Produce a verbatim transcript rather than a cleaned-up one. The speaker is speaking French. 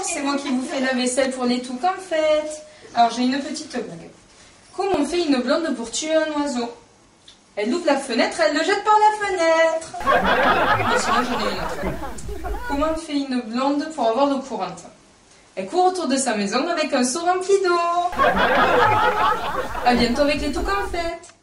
c'est moi qui vous fais la vaisselle pour les touques en fait. Alors j'ai une petite blague. Comment fait une blonde pour tuer un oiseau? Elle ouvre la fenêtre, elle le jette par la fenêtre. Mais sinon j'en ai une autre. Comment fait une blonde pour avoir l'eau courante? Elle court autour de sa maison avec un seau rempli d'eau. À bientôt avec les touques en fait.